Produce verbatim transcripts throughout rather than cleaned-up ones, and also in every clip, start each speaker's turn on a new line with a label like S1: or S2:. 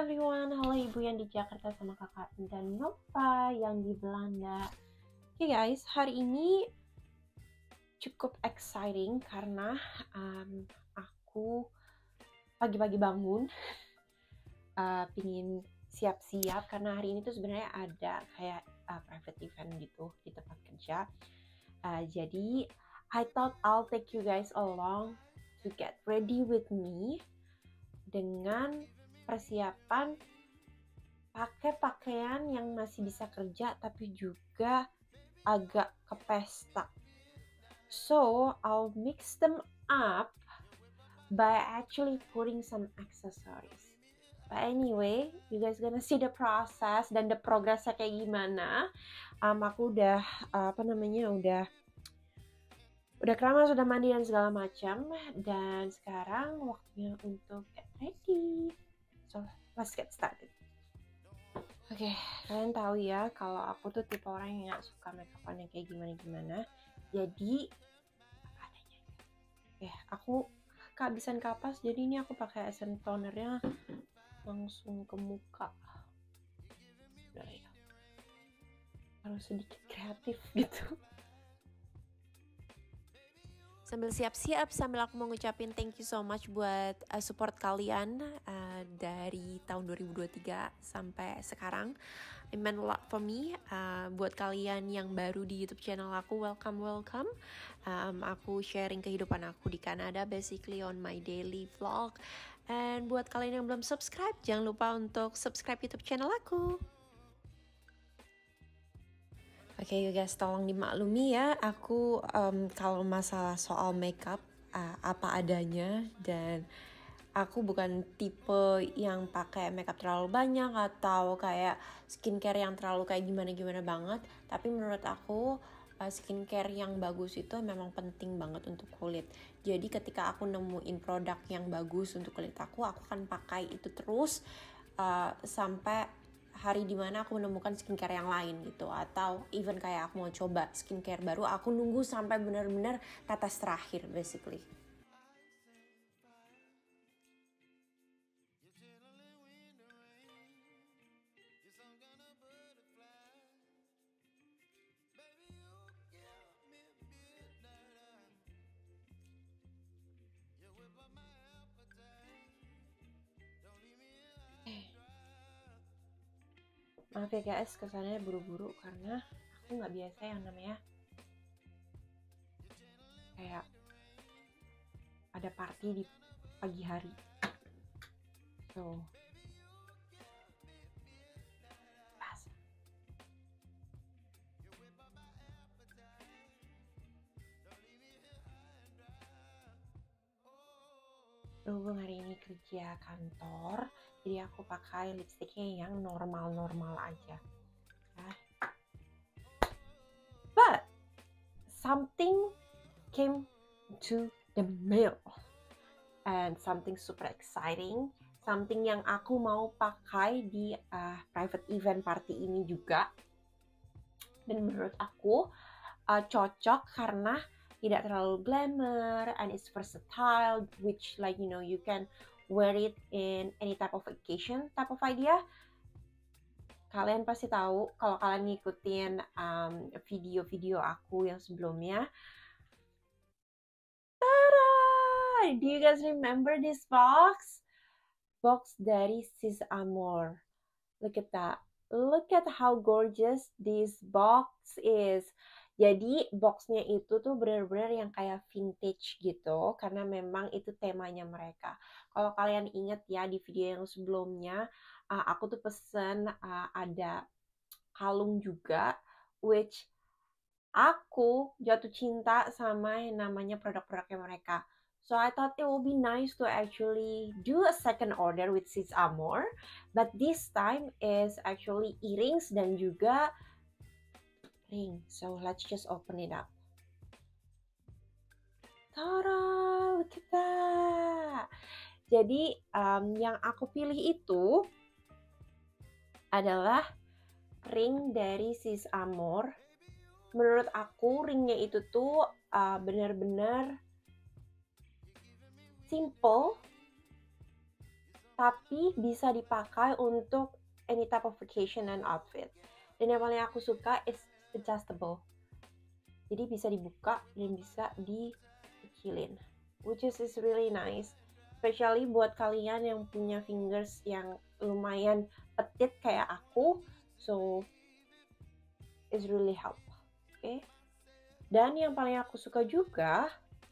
S1: everyone, halo ibu yang di Jakarta sama kakak dan Nova yang di Belanda. Oke okay guys, hari ini cukup exciting karena um, aku pagi-pagi bangun uh, pingin siap-siap karena hari ini tuh sebenarnya ada kayak uh, private event gitu di tempat kerja. Uh, jadi I thought I'll take you guys along to get ready with me dengan persiapan pakai pakaian yang masih bisa kerja tapi juga agak ke pesta. So I'll mix them up by actually putting some accessories. But anyway, you guys gonna see the process dan the progressnya kayak gimana. Um, aku udah uh, apa namanya udah udah keramas, sudah mandi dan segala macam, dan sekarang waktunya untuk get ready. So let's get started. Oke, okay, kalian tahu ya kalau aku tuh tipe orang yang gak suka make up yang kayak gimana-gimana. Jadi apa adanya. Oke, okay, aku kehabisan kapas, jadi ini aku pakai essence tonernya langsung ke muka. Udah ya, harus sedikit kreatif gitu. Sambil siap-siap, sambil aku mau ngucapin thank you so much buat uh, support kalian uh, dari tahun dua ribu dua puluh tiga sampai sekarang. It meant a lot for me. Uh, buat kalian yang baru di YouTube channel aku, welcome, welcome. Um, aku sharing kehidupan aku di Kanada, basically on my daily vlog. And buat kalian yang belum subscribe, jangan lupa untuk subscribe YouTube channel aku. Oke, okay, you guys tolong dimaklumi ya, aku um, kalau masalah soal makeup uh, apa adanya, dan aku bukan tipe yang pakai makeup terlalu banyak atau kayak skincare yang terlalu kayak gimana-gimana banget. Tapi menurut aku uh, skincare yang bagus itu memang penting banget untuk kulit. Jadi ketika aku nemuin produk yang bagus untuk kulit aku, aku akan pakai itu terus uh, sampai hari dimana aku menemukan skincare yang lain gitu. Atau even kayak aku mau coba skincare baru, aku nunggu sampai benar-benar tetes terakhir basically. Maaf ya guys, kesannya buru-buru karena aku nggak biasa yang namanya kayak ada party di pagi hari. So, pas. Berhubung hari ini kerja kantor, jadi aku pakai lipstiknya yang normal-normal aja. Nah. But something came to the mail, and something super exciting, something yang aku mau pakai di uh, private event party ini juga. Dan menurut aku uh, cocok karena tidak terlalu glamour and it's versatile, which like you know you can wear it in any type of occasion type of idea. Kalian pasti tahu kalau kalian ngikutin um, video-video aku yang sebelumnya. Tada! Do you guys remember this box? Box dari Sis Amor. Look at that. Look at how gorgeous this box is. Jadi boxnya itu tuh benar-benar yang kayak vintage gitu, karena memang itu temanya mereka. Kalau kalian ingat ya di video yang sebelumnya, uh, aku tuh pesen uh, ada kalung juga, which aku jatuh cinta sama yang namanya produk-produknya mereka. So I thought it would be nice to actually do a second order with Sis Amor, but this time is actually earrings dan juga ring. So let's just open it up. Tada! Look at that! Jadi um, yang aku pilih itu adalah ring dari Sis Amor. Menurut aku ringnya itu tuh uh, benar-benar simple, tapi bisa dipakai untuk any type of vacation and outfit. Dan yang paling aku suka is adjustable. Jadi bisa dibuka dan bisa dikecilin, which is, is really nice. Especially buat kalian yang punya fingers yang lumayan petit kayak aku, so it's really help. Oke. Okay? Dan yang paling aku suka juga,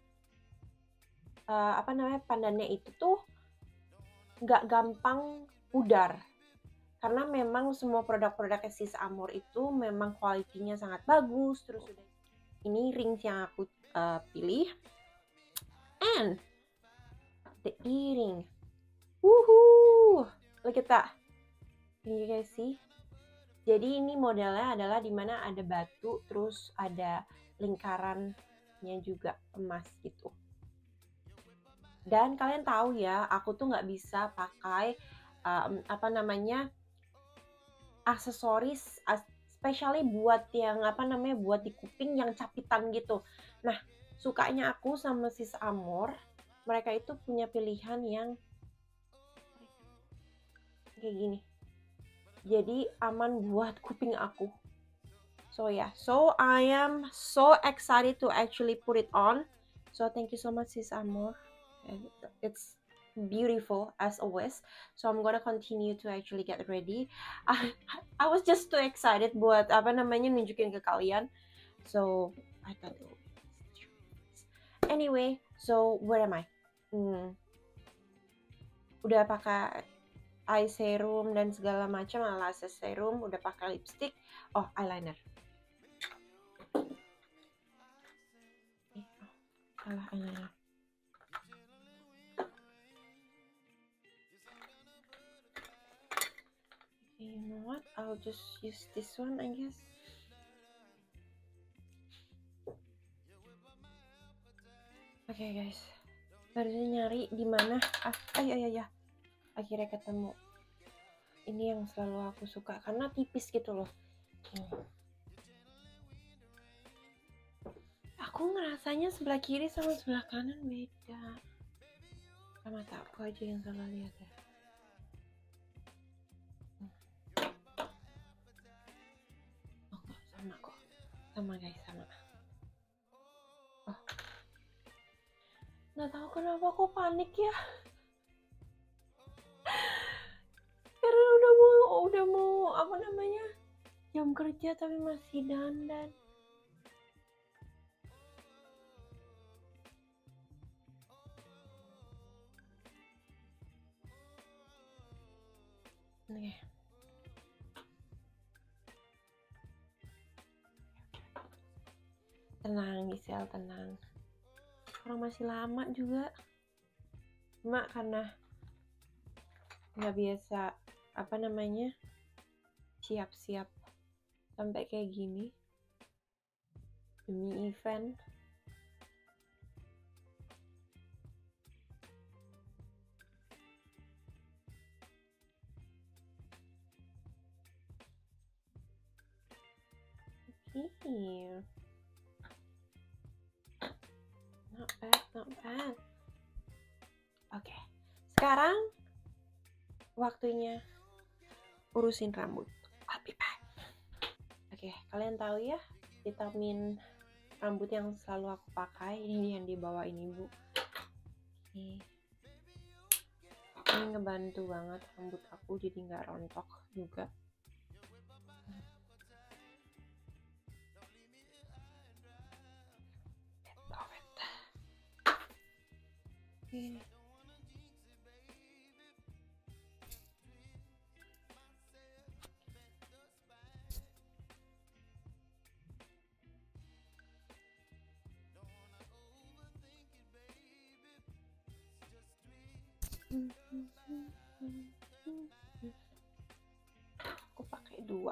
S1: uh, apa namanya, pandannya itu tuh nggak gampang pudar. Karena memang semua produk-produk Sis Amore itu memang kualitinya sangat bagus. Terus udah ini rings yang aku uh, pilih, and the earring. Woohoo! Look at that. Can you guys see? Jadi ini modelnya adalah dimana ada batu, terus ada lingkarannya juga emas gitu. Dan kalian tahu ya, aku tuh nggak bisa pakai um, apa namanya aksesoris, especially buat yang apa namanya buat di kuping yang capitan gitu. Nah, sukanya aku sama Sis Amore, mereka itu punya pilihan yang kayak gini. Jadi aman buat kuping aku. So yeah, so I am so excited to actually put it on. So thank you so much Sis Amore. It's beautiful as always. So I'm gonna continue to actually get ready. I, I was just too excited buat apa namanya nunjukin ke kalian. So I thought it would be anyway. So where am I? Hmm. Udah pakai eye serum dan segala macam, lash serum, udah pakai lipstick. Oh, eyeliner. Eh, oh, salah eyeliner. Okay, you know what? I'll just use this one, I guess. Oke okay, guys, baru nyari di mana? Ah, ay ay ay, akhirnya ketemu. Ini yang selalu aku suka karena tipis gitu loh. Hmm. Aku ngerasanya sebelah kiri sama sebelah kanan beda. Sama mata aku aja yang salah lihat ya. Hmm. Oh kok sama kok, sama guys sama. Oh, nggak tahu kenapa aku panik ya. Karena udah mau udah mau apa namanya jam kerja tapi masih dandan. Oke. Tenang Gisel, tenang. Orang masih lama juga. Cuma karena nggak biasa apa namanya siap-siap sampai kayak gini demi event. Here. Not bad, not bad. Oke, okay. Sekarang waktunya urusin rambut. I'll be back. Oke, okay, kalian tahu ya vitamin rambut yang selalu aku pakai ini yang dibawain ibu. Okay. Ini ngebantu banget rambut aku jadi nggak rontok juga. Okay. Aku pakai dua.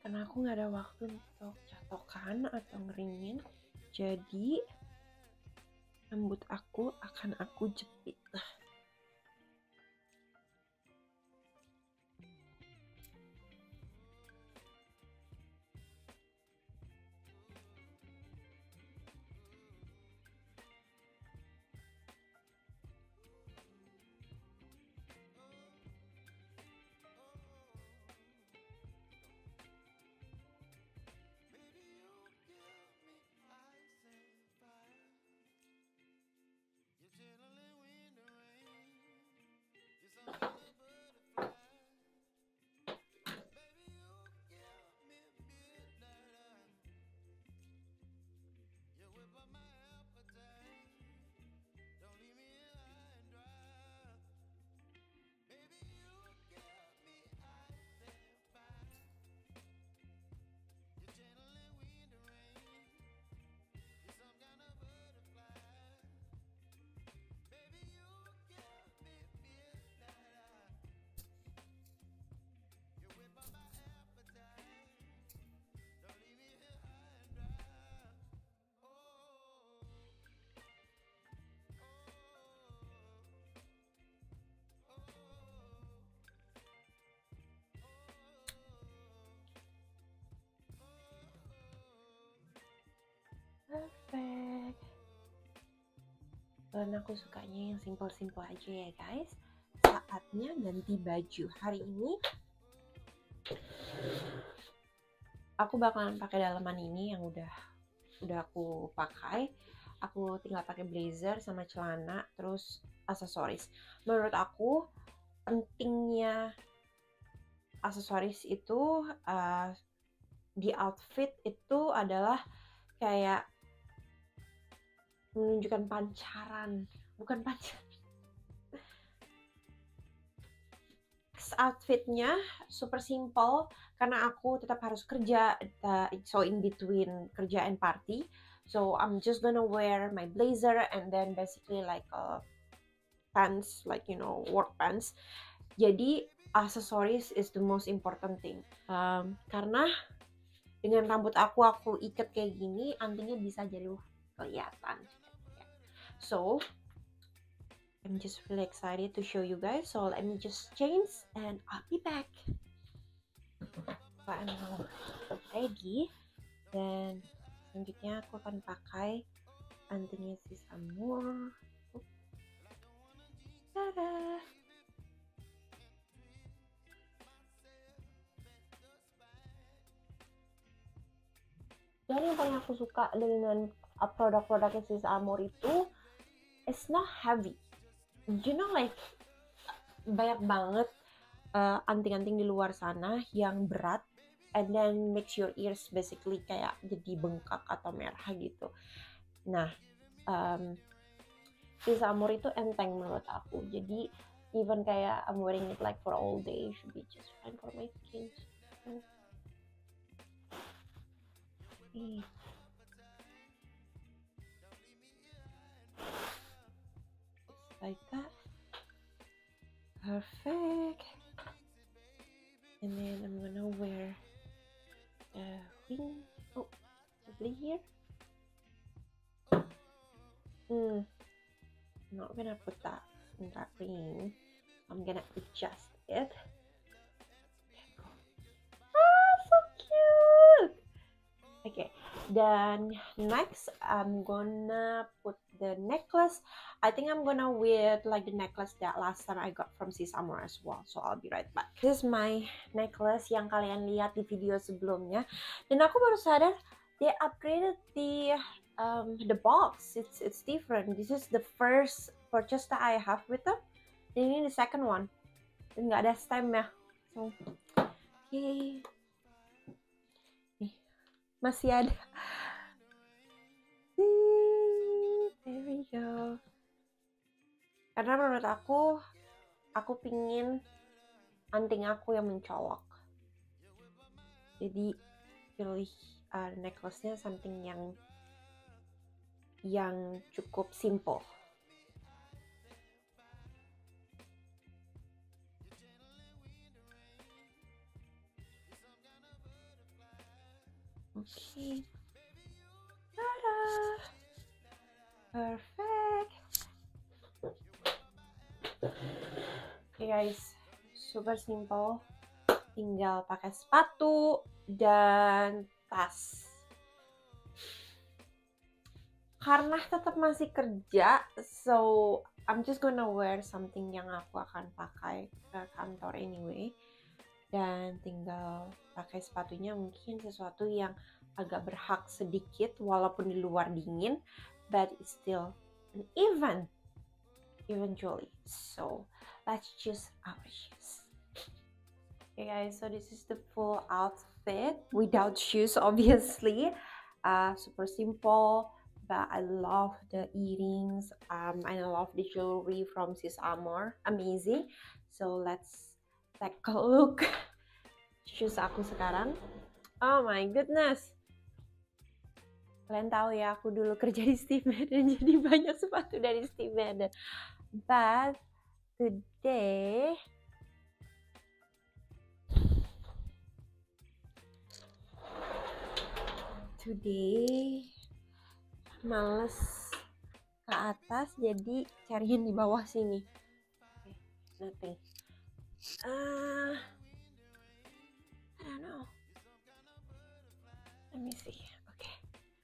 S1: karena aku nggak ada waktu untuk catokan atau ngeringin, jadi rambut aku akan aku jepit. Perfect. Dan aku sukanya yang simple-simple aja ya guys. Saatnya ganti baju. Hari ini aku bakalan pakai dalaman ini yang udah udah aku pakai. Aku tinggal pakai blazer sama celana, terus aksesoris. Menurut aku pentingnya aksesoris itu uh, di outfit itu adalah kayak menunjukkan pancaran, bukan pancaran. Outfitnya super simple karena aku tetap harus kerja, uh, so in between kerja and party, so I'm just gonna wear my blazer and then basically like uh, pants, like you know work pants. Jadi accessories is the most important thing, um, karena dengan rambut aku aku ikat kayak gini, antingnya bisa jadi kelihatan. So I'm just really excited to show you guys. So let me just change and I'll be back. So I'm now ready. Dan selanjutnya aku akan pakai antingnya Sisamur. Tada! Dan yang paling aku suka dengan produk-produknya Sisamur itu, it's not heavy. You know, like banyak banget uh, anting-anting di luar sana yang berat, and then makes your ears basically kayak jadi bengkak atau merah gitu. Nah, um, Sisamur itu enteng menurut aku. Jadi even kayak I'm wearing it like for all day, should be just fine for my skin. Nih. Like that. Perfect. And then I'm gonna wear the ring. Oh, probably here. Hmm. I'm not gonna put that in that ring. I'm gonna adjust it. Ah, so cute. Okay. Then next, I'm gonna put the necklace. I think I'm gonna wear like the necklace that last time I got from Sisamur as well. So I'll be right back. This is my necklace yang kalian lihat di video sebelumnya. Dan aku baru sadar they upgraded the um, the box. It's it's different. This is the first purchase that I have with them. Dan ini the second one. Dan nggak ada stem ya. So, okay. Masih ada. There we go. Karena menurut aku, aku pingin anting aku yang mencolok. Jadi pilih uh, necklace-nya something yang yang cukup simple. Okay. Ta-da! Perfect. Okay guys, super simple. Tinggal pakai sepatu dan tas. Karena tetap masih kerja, so I'm just gonna wear something yang aku akan pakai ke kantor anyway. Dan tinggal pakai sepatunya mungkin sesuatu yang agak berhak sedikit walaupun di luar dingin, but it's still an event eventually. So let's choose our shoes. Okay guys, so this is the full outfit without shoes obviously. Uh, super simple. But I love the earrings, um, and I love the jewelry from Sis Amor, amazing. So let's take a look shoes aku sekarang. Oh my goodness, kalian tahu ya aku dulu kerja di Steve Madden, jadi banyak sepatu dari Steve Madden. But today today males ke atas, jadi cariin di bawah sini. Okay, nothing. Uh, I don't know. Let me see. Oke. Okay.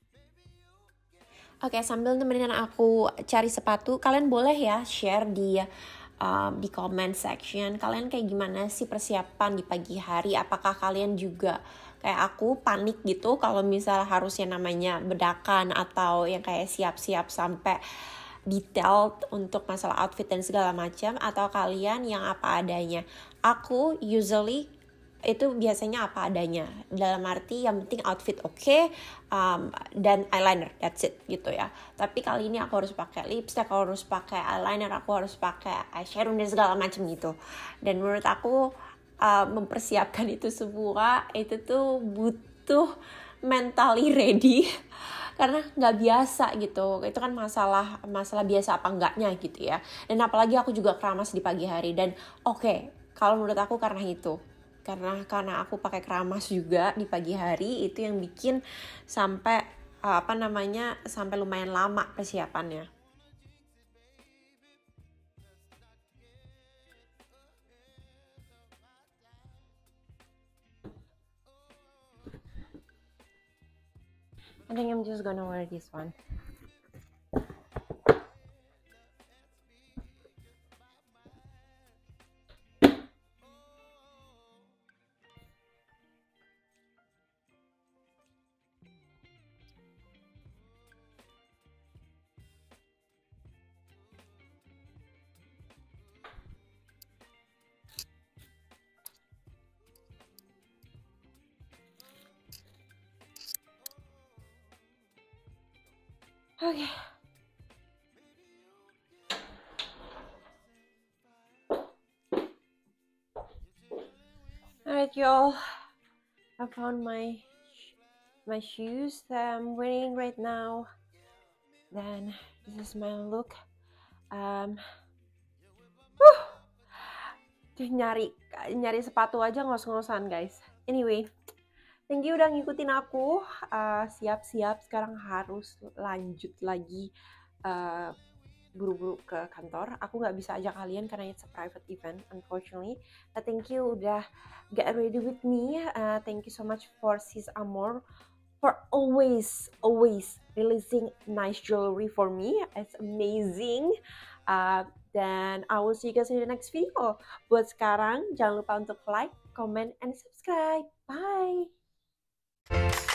S1: Oke, okay, sambil nemenin aku cari sepatu, kalian boleh ya share di uh, di comment section. Kalian kayak gimana sih persiapan di pagi hari? Apakah kalian juga kayak aku panik gitu kalau misalnya harusnya namanya bedakan atau yang kayak siap-siap sampai detailed untuk masalah outfit dan segala macam, atau kalian yang apa adanya? Aku usually itu biasanya apa adanya, dalam arti yang penting outfit oke, okay, um, dan eyeliner, that's it gitu ya. Tapi kali ini aku harus pakai lipstick, aku harus pakai eyeliner, aku harus pakai eyeshadow dan segala macam gitu. Dan menurut aku uh, mempersiapkan itu semua itu tuh butuh mentally ready karena nggak biasa gitu. Itu kan masalah masalah biasa apa enggaknya gitu ya. Dan apalagi aku juga keramas di pagi hari. Dan oke, okay, kalau menurut aku karena itu karena karena aku pakai keramas juga di pagi hari, itu yang bikin sampai apa namanya sampai lumayan lama persiapannya. I think I'm just gonna wear this one. Okay. Alright y'all, I found my my shoes that I'm wearing right now. Then this is my look. Um, uh, nyari nyari sepatu aja ngos-ngosan guys. Anyway, thank you udah ngikutin aku. Uh, siap-siap sekarang harus lanjut lagi uh, buru-buru ke kantor. Aku nggak bisa ajak kalian karena it's a private event, unfortunately. But thank you udah get ready with me. Uh, thank you so much for Sis Amor for always, always releasing nice jewelry for me. It's amazing. Uh, dan I will see you guys in the next video. Buat sekarang, jangan lupa untuk like, comment, and subscribe. Bye!